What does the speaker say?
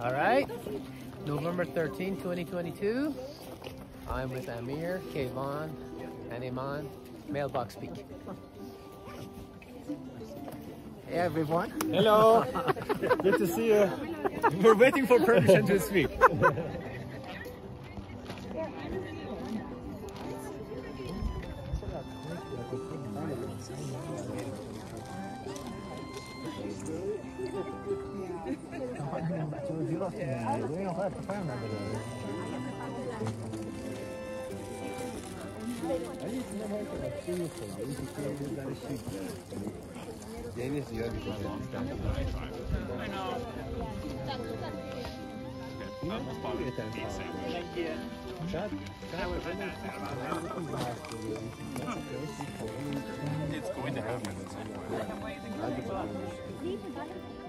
All right, November 13, 2022. I'm with Amir, Kayvon, and Iman. Mailbox speak. Hey everyone. Hello. Good to see you. We're waiting for permission to speak. It's going to happen.